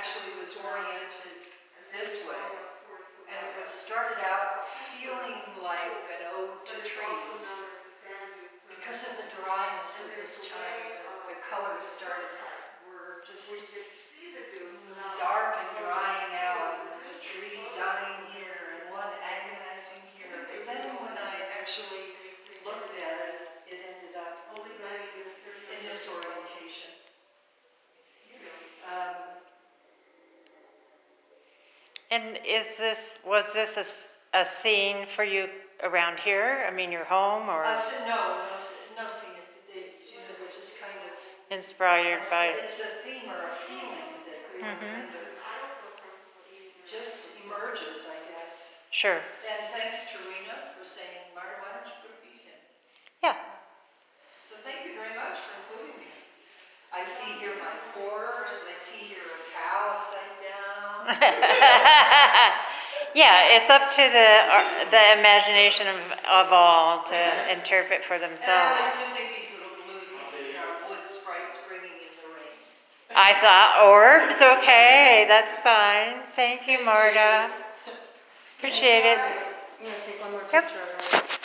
actually was oriented this way, and it was started out feeling like an ode to trees. Because of the dryness of this time, the colors were just dark and drying out. There was a tree dying here and one agonizing here. But then when I actually looked at it, it ended up in this orientation. And was this a scene for you around here? I mean, your home, or? No scene. They're just kind of inspired by. It's a theme or a feeling that really kind of just emerges, I guess. Sure. And thanks to Rena for saying, Marta, why don't you put a piece in? Yeah. So thank you very much for including me. I see here my horse. I see here a cow upside down. Yeah, it's up to the imagination of all to interpret for themselves. And I do think these little blue things are wood sprites bringing in the rain. I thought orbs, okay, that's fine. Thank you, Marta. Appreciate it. I'm going to take one more picture of her.